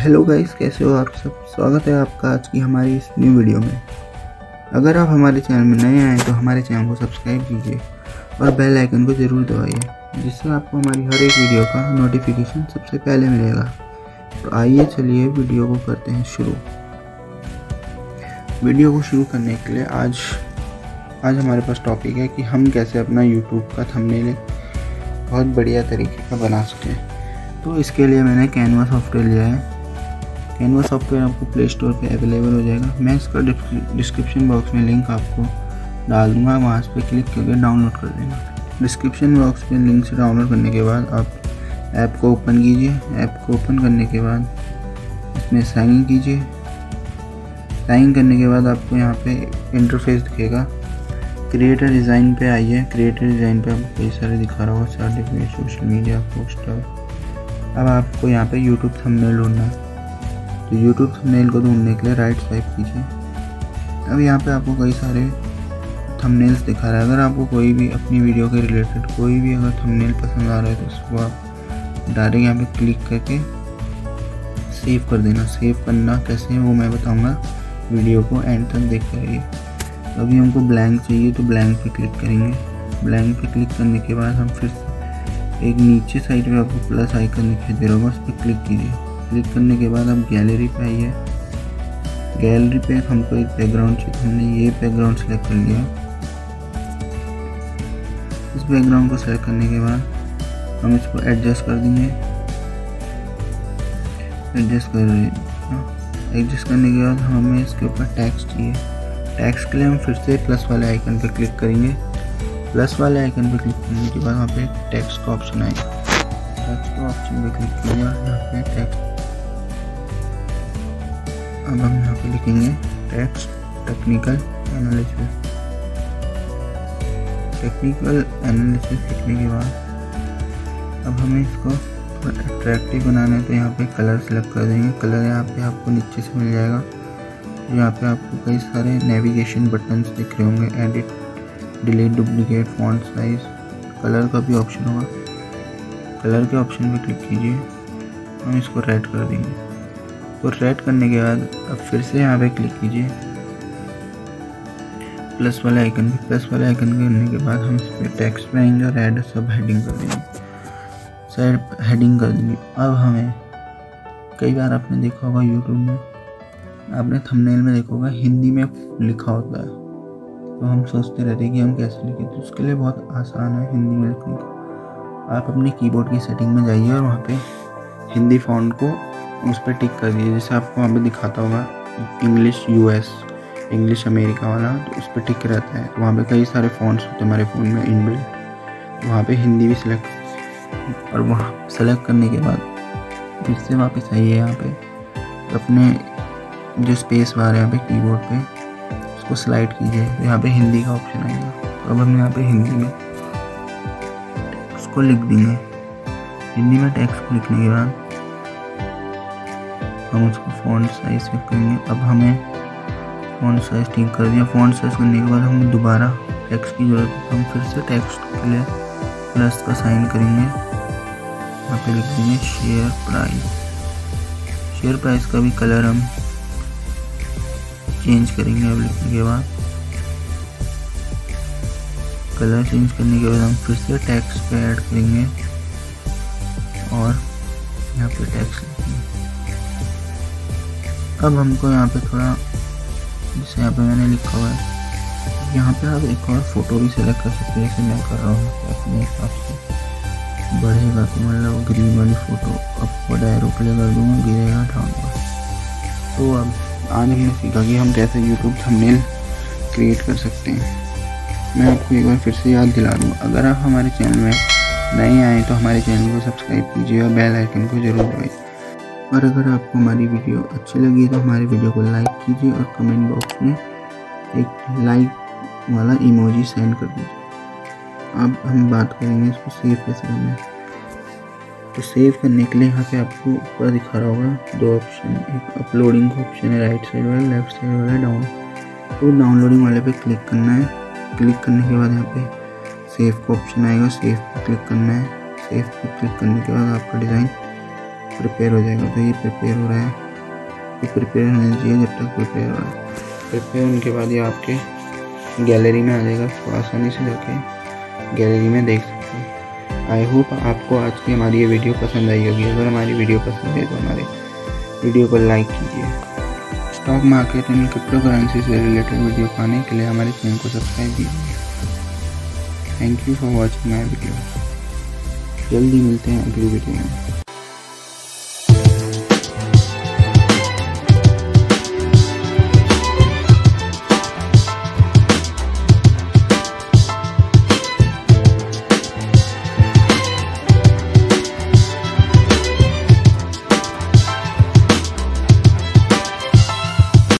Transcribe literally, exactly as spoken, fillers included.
Hello guys, कैसे हो आप सब। स्वागत है आपका आज की हमारी इस न्यू वीडियो में। अगर आप हमारे चैनल में नए आए तो हमारे चैनल को सब्सक्राइब कीजिए और बेल आइकन को ज़रूर दबाइए, जिससे आपको हमारी हर एक वीडियो का नोटिफिकेशन सबसे पहले मिलेगा। तो आइए चलिए वीडियो को करते हैं शुरू। वीडियो को शुरू करने के लिए आज आज हमारे पास टॉपिक है कि हम कैसे अपना यूट्यूब का थंबनेल बहुत बढ़िया तरीके का बना सकते हैं। तो इसके लिए मैंने कैनवा सॉफ्टवेयर लिया है। कैनवा सॉफ्टवेयर आपको प्ले स्टोर पे अवेलेबल हो जाएगा। मैं इसका डिस्क्रिप्शन बॉक्स में लिंक आपको डाल दूँगा, वहाँ पे क्लिक करके डाउनलोड कर लेना। डिस्क्रिप्शन बॉक्स पे लिंक से डाउनलोड करने के बाद आप ऐप को ओपन कीजिए। ऐप को ओपन करने के बाद इसमें साइन इन कीजिए। साइन इन करने के बाद आपको यहाँ पे इंटरफेस दिखेगा। क्रिएटर डिज़ाइन पे आइए। क्रिएटर डिज़ाइन पे आपको कई सारे दिखा रहा होगा, सर्टिफिकेट, सोशल मीडिया, पोस्टर। अब आपको यहाँ पे यूट्यूब थंबनेल ढूंढना है, तो यूट्यूब थंबनेल को ढूंढने के लिए राइट स्वाइप कीजिए। अब यहाँ पे आपको कई सारे थंबनेल्स दिखा रहा है। अगर आपको कोई भी अपनी वीडियो के रिलेटेड कोई भी अगर थंबनेल पसंद आ रहा है तो उसको आप डायरेक्ट यहाँ पे क्लिक करके सेव कर देना। सेव करना कैसे है वो मैं बताऊँगा, वीडियो को एंड तक देखते रहिए। अभी हमको ब्लैंक चाहिए तो ब्लैंक पे क्लिक करेंगे। ब्लैंक पे क्लिक करने के बाद हम फिर एक नीचे साइड पे आपको प्लस आइकन दिखाई दे रहा होगा, उस पर क्लिक कीजिए। क्लिक करने के बाद आप गैलरी पे आइए। गैलरी पे हमको एक बैकग्राउंड चाहिए, हमने ये बैकग्राउंड सेलेक्ट कर लिया। इस बैकग्राउंड को सेलेक्ट करने के बाद हम इसको एडजस्ट कर देंगे। एडजस्ट कर रहे एडजस्ट करने के बाद हमें इसके ऊपर टेक्स्ट चाहिए। टेक्स्ट के लिए हम फिर से प्लस वाले आइकन पे क्लिक करेंगे। प्लस वाले आइकन पे क्लिक करने के बाद वहाँ पे टेक्स्ट का ऑप्शन आएगा। टेक्स्ट का ऑप्शन पे क्लिक किया, यहाँ पे टेक्स्ट। अब हम यहाँ पे लिखेंगे text technical analysis. Technical analysis लिखने के बाद अब हमें इसको थोड़ा अट्रैक्टिव बनाना है, तो यहाँ पे कलर सेलेक्ट कर देंगे। कलर यहाँ पे आपको नीचे से मिल जाएगा। यहाँ पे आपको कई सारे नेविगेशन बटन्स दिख रहे होंगे, edit, delete, duplicate, font size, colour का भी ऑप्शन होगा। कलर के ऑप्शन पे क्लिक कीजिए, हम इसको रेड कर देंगे। तो रेड करने के बाद अब फिर से यहाँ पे क्लिक कीजिए प्लस वाले आइकन पे। प्लस वाले आइकन करने के बाद हम इस पर टेक्स्ट पे आएंगे और ऐड सब हेडिंग कर देंगे। सब हेडिंग कर देंगे। अब हमें कई बार आपने देखा होगा यूट्यूब में, आपने थंबनेल में देखा होगा हिंदी में लिखा होता है, तो हम सोचते रहते हैं कि हम कैसे लिखें। तो उसके लिए बहुत आसान है हिंदी में लिखने का। आप अपने कीबोर्ड की सेटिंग में जाइए और वहाँ पे हिंदी फ़ॉन्ट को उस पर टिक कर दीजिए। जैसे आपको वहाँ पे दिखाता होगा इंग्लिश यूएस, इंग्लिश अमेरिका वाला, तो उस पर टिक रहता है। तो वहाँ पे कई सारे फ़ॉन्ट्स होते हैं हमारे फ़ोन में इनबिल्ट। वहाँ पे हिंदी भी सिलेक्ट, और वहाँ सेलेक्ट करने के बाद फिर से वापस आइए। यहाँ पे अपने जो स्पेस बार है यहाँ पे कीबोर्ड पे उसको स्लाइड कीजिए, तो यहाँ पे हिंदी का ऑप्शन आएगा। तो अब हम यहाँ पे हिंदी में टेक्स्ट को लिख देंगे। हिंदी में टेक्स्ट को लिखने के बाद हम उसको फ़ॉन्ट साइज चेक करेंगे। अब हमें फ़ॉन्ट साइज ठीक कर दिया। फ़ॉन्ट साइज करने के बाद हम दोबारा टेक्स्ट की ज़रूरत है, हम फिर से टेक्स्ट के लिए प्लस का साइन करेंगे। यहाँ पे लिख देंगे शेयर प्राइस। शेयर प्राइस का भी कलर हम चेंज करेंगे। अब लिखने के बाद कलर चेंज करने के बाद हम फिर से टेक्स्ट पे ऐड करेंगे और यहाँ पे टेक्स्ट लिखेंगे। अब हमको यहाँ पे थोड़ा, जैसे यहाँ पे मैंने लिखा हुआ है, यहाँ पे आप एक और फ़ोटो भी सेलेक्ट कर सकते हैं, जैसे मैं कर रहा हूँ। अपने हिसाब से बढ़ेगा तो मतलब ग्रीन वाली फ़ोटो अपवर्ड एरो प्ले कर दूँगा, गिरेगा डाउनवर्ड। तो अब आज हमने सीखा कि हम कैसे यूट्यूब थंबनेल क्रिएट कर सकते हैं। मैं आपको एक बार फिर से याद दिला दूँ, अगर आप हमारे चैनल में नए आए तो हमारे चैनल को सब्सक्राइब कीजिए और बेल आइकन को ज़रूर दबाइए। और अगर आपको हमारी वीडियो अच्छी लगी तो हमारी वीडियो को लाइक कीजिए और कमेंट बॉक्स में एक लाइक वाला इमोजी सेंड कर दीजिए। अब हम बात करेंगे इसको सेव कैसे करना है। तो सेव करने के लिए यहाँ पे आपको ऊपर दिखा रहा होगा दो ऑप्शन, एक अपलोडिंग का ऑप्शन है राइट साइड वाला, लेफ्ट साइड वाला डाउन। तो डाउनलोडिंग वाले पे क्लिक करना है। क्लिक करने के बाद यहाँ पे सेव का ऑप्शन आएगा, सेव पे क्लिक करना है। सेव पे क्लिक करने के बाद आपका डिज़ाइन प्रिपेयर हो जाएगा। तो ये प्रिपेयर हो रहा है, ये प्रिपेयर होना चाहिए जब तक प्रिपेयर हो रहा है। प्रिपेयर होने के बाद ये आपके गैलरी में आ जाएगा, तो आसानी से जाके गैलरी में देख सकते हैं। आई होप आपको आज की हमारी ये वीडियो पसंद आई होगी। अगर हमारी वीडियो पसंद है तो हमारे वीडियो को लाइक कीजिए। Stock market and crypto currency से रिलेटेड वीडियो पाने के लिए हमारे चैनल को सब्सक्राइब कीजिए। Thank you for watching my video. जल्दी मिलते हैं अगली वीडियो में।